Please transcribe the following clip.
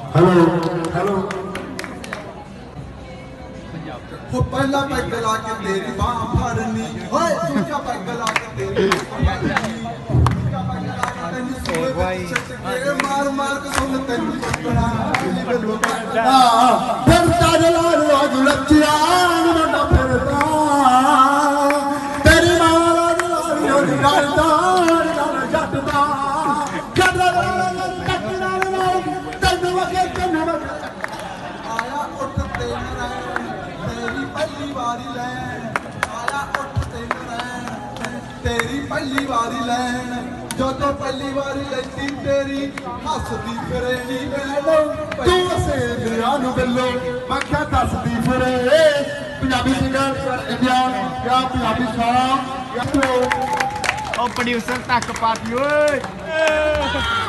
hello hello हो पहला peg ला के तेरी बाह फड़नी होए दूजा पैग ला के तेरी मार मार के सुन तेन पकड़ा फिर ताजला रोज लचिया मुंडा फिरदा तेरी माला रोज करदा जटदा तन वगे आया उठ तेरी पहली बारी लैन आया उठ तेरी पहली बारी लैन जो तो पहली बारी लैती तेरी हसदी फिरे नी मैनू तू सेंद्रिया नु बिल्लो मैं क्या दसदी फिरे पंजाबी सिंगर इंडिया क्या पंजाबी सॉन्ग ਉਹ ਪ੍ਰੋਡਿਊਸਰ ਤੱਕ ਪਾਤੀ ਓਏ